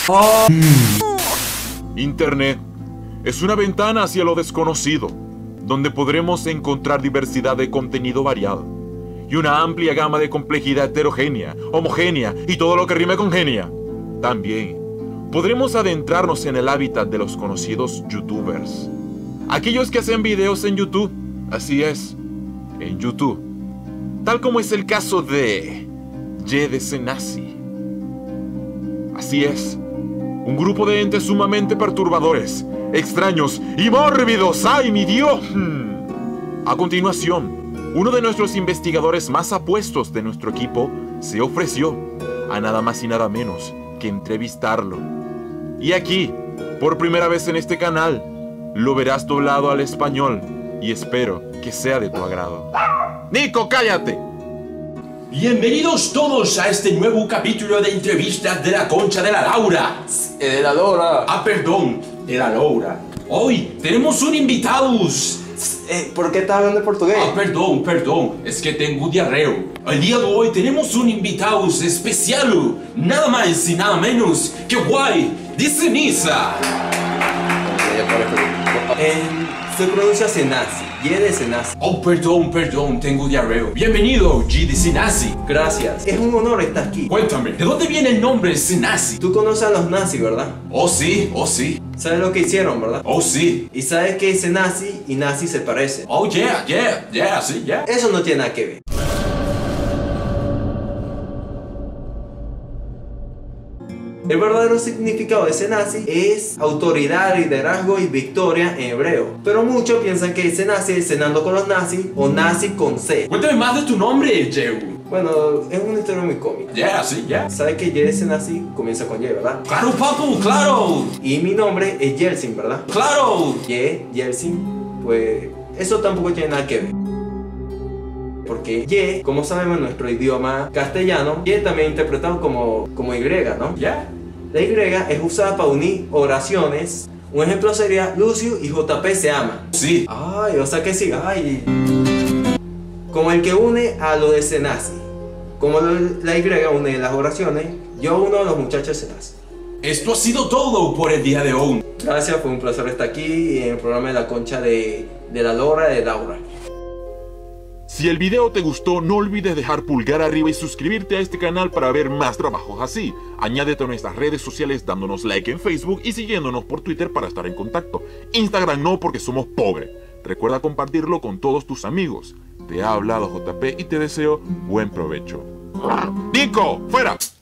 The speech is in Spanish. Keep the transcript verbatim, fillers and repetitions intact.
Internet es una ventana hacia lo desconocido, donde podremos encontrar diversidad de contenido variado y una amplia gama de complejidad heterogénea, homogénea y todo lo que rime con genia. También podremos adentrarnos en el hábitat de los conocidos youtubers, aquellos que hacen videos en YouTube, así es, en YouTube, tal como es el caso de Ye de Senasi. Así es, un grupo de entes sumamente perturbadores, extraños y mórbidos. ¡Ay, mi Dios! A continuación, uno de nuestros investigadores más apuestos de nuestro equipo se ofreció a nada más y nada menos que entrevistarlo. Y aquí, por primera vez en este canal, lo verás doblado al español y espero que sea de tu agrado. ¡Nico, cállate! Bienvenidos todos a este nuevo capítulo de entrevistas de la Concha de la Laura. Eh, de la Laura. Ah, perdón, de la Laura. Hoy tenemos un invitado. Eh, ¿Por qué estás hablando en portugués? Ah, perdón, perdón, es que tengo diarreo. El día de hoy tenemos un invitado especial, nada más y nada menos que Guay de Ceniza. Eh, se pronuncia Senasi, Ye de Senasi. Oh, perdón, perdón, tengo diarreo. Bienvenido, Ye de Senasi. Gracias, es un honor estar aquí. Cuéntame, ¿de dónde viene el nombre Senasi? Tú conoces a los nazis, ¿verdad? Oh, sí, oh, sí. ¿Sabes lo que hicieron, verdad? Oh, sí. ¿Y sabes que Senasi y nazi se parecen? Oh, yeah, yeah, yeah, sí, yeah. Eso no tiene nada que ver. El verdadero significado de Senasi es autoridad, liderazgo y victoria en hebreo. Pero muchos piensan que Senasi es cenando con los nazis o nazi con C. Cuéntame más de tu nombre, Jehu. Bueno, es una historia muy cómica. Yeah, sí, yeah. ¿Sabes que Ye de Senasi comienza con Ye, verdad? Claro, papu, claro. Y mi nombre es Yeltsin, ¿verdad? Claro. Ye, Yeltsin, pues eso tampoco tiene nada que ver. Porque Ye, como sabemos en nuestro idioma castellano, Ye también interpretado como, como Y, ¿no? Yeah. La Y es usada para unir oraciones. Un ejemplo sería Lucio y J P se aman. Sí. Ay, o sea que sí, ay. Como el que une a lo de Senasi. Como la Y une las oraciones, yo uno a los muchachos Senasi. Esto ha sido todo por el día de hoy. Gracias, fue un placer estar aquí en el programa de la Concha de, de la Laura de Laura. Si el video te gustó, no olvides dejar pulgar arriba y suscribirte a este canal para ver más trabajos así. Añádete a nuestras redes sociales dándonos like en Facebook y siguiéndonos por Twitter para estar en contacto. Instagram no, porque somos pobres. Recuerda compartirlo con todos tus amigos. Te ha hablado J P y te deseo buen provecho. ¡Nico, fuera!